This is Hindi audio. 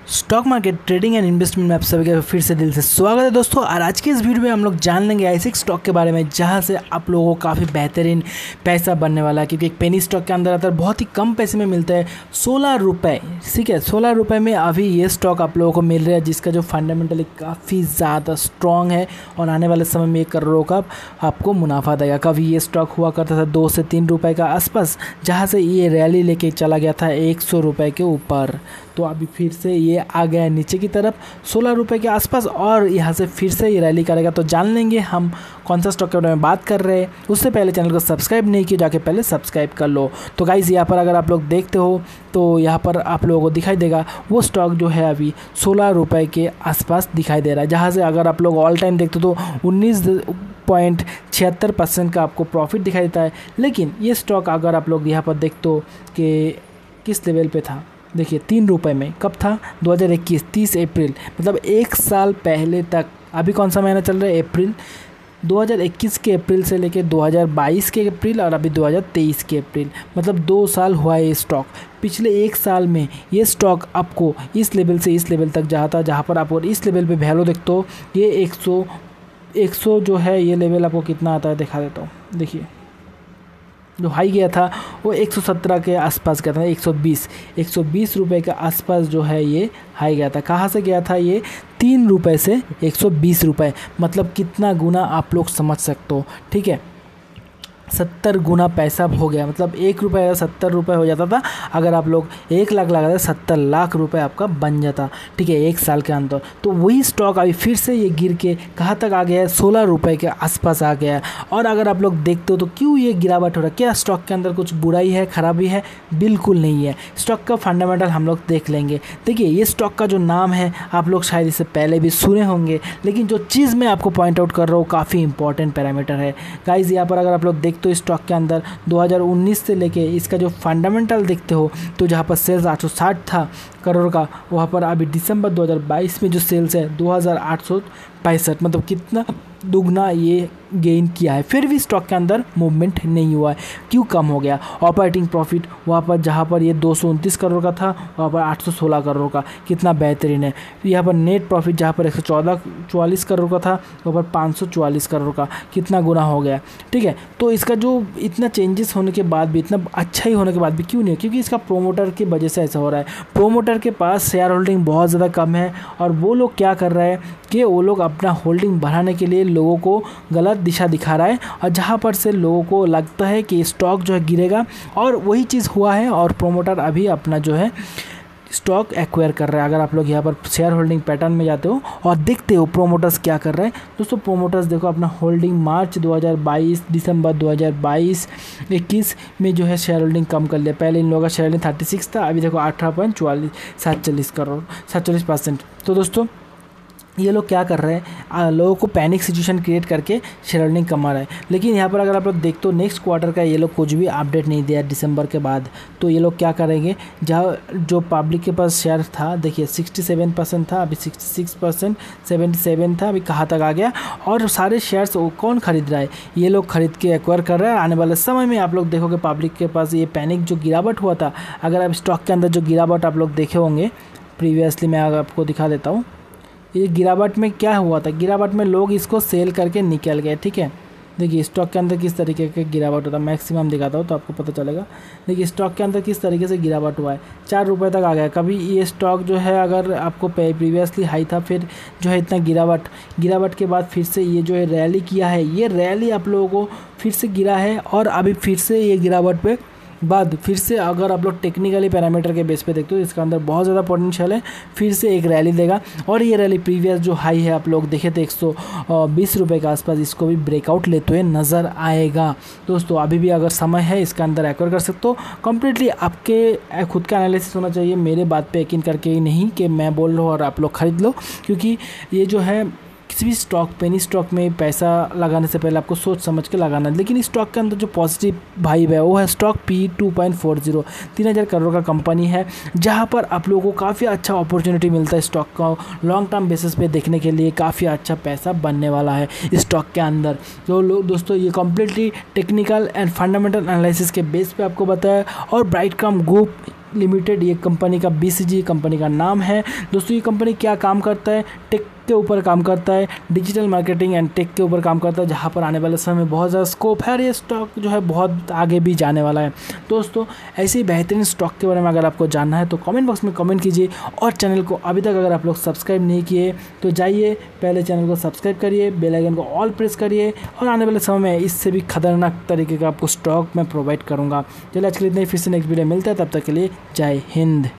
Stock market trading and investment में आप सभी का फिर से दिल से स्वागत है दोस्तों। और आज के इस वीडियो में हम लोग जान लेंगे ऐसे एक स्टॉक के बारे में जहां से आप लोगों को काफ़ी बेहतरीन पैसा बनने वाला है, क्योंकि एक पेनी स्टॉक के अंदर आता है, बहुत ही कम पैसे में मिलता है 16 रुपये। ठीक है, 16 रुपये में अभी ये स्टॉक आप लोगों को मिल रहा है, जिसका जो फंडामेंटली काफ़ी ज़्यादा स्ट्रॉन्ग है और आने वाले समय में 1 करोड़ का आपको मुनाफा देगा। कभी ये स्टॉक हुआ करता था 2 से 3 रुपये का आसपास, जहाँ से ये रैली लेके चला गया था 100 रुपये के ऊपर। तो अभी फिर से ये आ गया है नीचे की तरफ 16 रुपये के आसपास, और यहाँ से फिर से ये रैली करेगा। तो जान लेंगे हम कौन सा स्टॉक के बारे में बात कर रहे हैं। उससे पहले चैनल को सब्सक्राइब नहीं किया, जाके पहले सब्सक्राइब कर लो। तो गाइज़ यहाँ पर अगर आप लोग देखते हो तो यहाँ पर आप लोगों को दिखाई देगा वो स्टॉक जो है अभी 16 रुपये के आसपास दिखाई दे रहा है, जहाँ से अगर आप लोग ऑल टाइम देखते हो तो 19.76% का आपको प्रॉफिट दिखाई देता है। लेकिन ये स्टॉक अगर आप लोग यहाँ पर देखते हो कि किस लेवल पे था, देखिए 3 रुपये में कब था, 2021 30 अप्रैल, मतलब 1 साल पहले तक। अभी कौन सा महीना चल रहा है, अप्रैल। 2021 के अप्रैल से लेके 2022 के अप्रैल और अभी 2023 के अप्रैल, मतलब 2 साल हुआ है ये स्टॉक। पिछले 1 साल में ये स्टॉक आपको इस लेवल से इस लेवल तक जाता, जहाँ पर आप और इस लेवल पे वैल्यू देखते हो, ये 100 जो है ये लेवल आपको कितना आता है दिखा देता हूँ। देखिए जो हाई गया था वो 117 के आसपास गया था, 120 रुपये के आसपास जो है ये हाई गया था। कहाँ से गया था ये, 3 रुपये से 120 रुपये, मतलब कितना गुना आप लोग समझ सकते हो। ठीक है, 70 गुना पैसा हो गया, मतलब 1 रुपये का 70 रुपये हो जाता था। अगर आप लोग 1 लाख लगाते 70 लाख रुपए आपका बन जाता। ठीक है, 1 साल के अंदर। तो वही स्टॉक अभी फिर से ये गिर के कहाँ तक आ गया है, 16 रुपये के आसपास आ गया है। और अगर आप लोग देखते हो तो क्यों ये गिरावट हो रहा है, क्या स्टॉक के अंदर कुछ बुराई है, खराबी है? बिल्कुल नहीं है। स्टॉक का फंडामेंटल हम लोग देख लेंगे। देखिए ये स्टॉक का जो नाम है आप लोग शायद इससे पहले भी सुने होंगे, लेकिन जो चीज़ मैं आपको पॉइंट आउट कर रहा हूँ काफ़ी इंपॉर्टेंट पैरामीटर है गाइज। यहाँ पर अगर आप लोग तो स्टॉक के अंदर 2019 से लेके इसका जो फंडामेंटल देखते हो, तो जहाँ पर सेल्स 860 था करोड़ का, वहाँ पर अभी दिसंबर 2022 में जो सेल्स है 2865, मतलब कितना दुगना ये गेन किया है। फिर भी स्टॉक के अंदर मूवमेंट नहीं हुआ है, क्यों कम हो गया? ऑपरेटिंग प्रॉफिट वहाँ पर जहाँ पर ये 229 करोड़ का था, वहाँ पर 816 करोड़ का, कितना बेहतरीन है। यहाँ पर नेट प्रॉफिट जहाँ पर 144 करोड़ का था, वहाँ पर 544 करोड़ का, कितना गुना हो गया। ठीक है, तो इसका जो इतना चेंजेस होने के बाद भी, इतना अच्छा ही होने के बाद भी क्यों नहीं है? क्योंकि इसका प्रोमोटर की वजह से ऐसा हो रहा है। प्रोमोटर के पास शेयर होल्डिंग बहुत ज़्यादा कम है, और वो लोग क्या कर रहे हैं कि वो लोग अपना होल्डिंग बढ़ाने के लिए लोगों को गलत दिशा दिखा रहा है, और जहाँ पर से लोगों को लगता है कि स्टॉक जो है गिरेगा, और वही चीज़ हुआ है। और प्रोमोटर अभी अपना जो है स्टॉक एक्वायर कर रहा है। अगर आप लोग यहाँ पर शेयर होल्डिंग पैटर्न में जाते हो और देखते हो प्रोमोटर्स क्या कर रहे हैं, दोस्तों प्रोमोटर्स देखो अपना होल्डिंग मार्च 2022 दिसंबर 2022-21 में जो है शेयर होल्डिंग कम कर लिया। पहले इन लोगों का शेयर होल्डिंग 36 था, अभी देखो 18.47 करोड़ 47%। तो दोस्तों ये लोग क्या कर रहे हैं, लोगों को पैनिक सिचुएशन क्रिएट करके शेयर होल्डिंग कमा रहा है। लेकिन यहाँ पर अगर आप लोग देखते हो नेक्स्ट क्वार्टर का ये लोग कुछ भी अपडेट नहीं दिया दिसंबर के बाद, तो ये लोग क्या करेंगे, जहाँ जो पब्लिक के पास शेयर था, देखिए 67% था, अभी 66%, 77 था, अभी कहाँ तक आ गया। और सारे शेयर्स कौन खरीद रहा है, ये लोग खरीद के एक्वायर कर रहे हैं। आने वाले समय में आप लोग देखोगे पब्लिक के पास ये पैनिक जो गिरावट हुआ था, अगर आप स्टॉक के अंदर जो गिरावट आप लोग देखे होंगे प्रीवियसली, मैं आपको दिखा देता हूँ। ये गिरावट में क्या हुआ था, गिरावट में लोग इसको सेल करके निकल गए। ठीक है, देखिए स्टॉक के अंदर किस तरीके का गिरावट होता है, मैक्सिमम दिखाता हूँ तो आपको पता चलेगा। देखिए स्टॉक के अंदर किस तरीके से गिरावट हुआ है, 4 रुपये तक आ गया। कभी ये स्टॉक जो है अगर आपको प्रीवियसली हाई था, फिर जो है इतना गिरावट के बाद फिर से ये जो है रैली किया है, ये रैली आप लोगों को फिर से गिरा है, और अभी फिर से ये गिरावट पे बाद फिर से अगर आप लोग टेक्निकली पैरामीटर के बेस पे देखते हो, इसका अंदर बहुत ज़्यादा पोटेंशियल है, फिर से एक रैली देगा। और ये रैली प्रीवियस जो हाई है आप लोग देखे थे 120 रुपये के आसपास, इसको भी ब्रेकआउट लेते हुए नज़र आएगा। दोस्तों अभी भी अगर समय है इसका अंदर एक्वायर कर सकते हो। कंप्लीटली आपके खुद का एनालिसिस होना चाहिए, मेरे बात पे यकीन करके ही नहीं कि मैं बोल रहा हूँ और आप लोग खरीद लो। क्योंकि ये जो है किसी भी स्टॉक, पेनी स्टॉक में पैसा लगाने से पहले आपको सोच समझ के लगाना है। लेकिन इस स्टॉक के अंदर जो पॉजिटिव वाइब है वो है स्टॉक P 2.40, 3000 करोड़ का कंपनी है, जहां पर आप लोगों को काफ़ी अच्छा अपॉर्चुनिटी मिलता है स्टॉक का लॉन्ग टर्म बेसिस पे देखने के लिए। काफ़ी अच्छा पैसा बनने वाला है इस स्टॉक के अंदर। तो दोस्तों ये completely technical and fundamental analysis के बेस पे आपको बताया, और ब्राइटकॉम ग्रुप लिमिटेड, ये कंपनी का BCG कंपनी का नाम है। दोस्तों ये कंपनी क्या काम करता है, टेक के ऊपर काम करता है, डिजिटल मार्केटिंग एंड टेक के ऊपर काम करता है, जहाँ पर आने वाले समय में बहुत ज़्यादा स्कोप है और ये स्टॉक जो है बहुत आगे भी जाने वाला है। दोस्तों ऐसे ही बेहतरीन स्टॉक के बारे में अगर आपको जानना है तो कमेंट बॉक्स में कमेंट कीजिए, और चैनल को अभी तक अगर आप लोग सब्सक्राइब नहीं किए तो जाइए पहले चैनल को सब्सक्राइब करिए, बेल आइकन को ऑल प्रेस करिए, और आने वाले समय में इससे भी खतरनाक तरीके का आपको स्टॉक मैं प्रोवाइड करूँगा। चलिए आज के लिए इतना ही, फिर से नेक्स्ट वीडियो मिलता है, तब तक के लिए जय हिंद।